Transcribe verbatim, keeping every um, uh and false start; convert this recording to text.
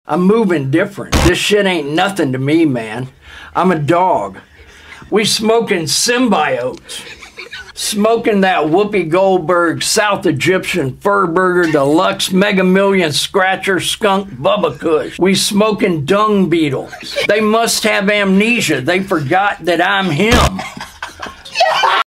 I'm moving different. This shit ain't nothing to me, man. I'm a dog. We smoking symbiotes. Smoking that Whoopi Goldberg South Egyptian Fur Burger Deluxe Mega Million Scratcher Skunk Bubba Kush. We smoking dung beetles. They must have amnesia. They forgot that I'm him.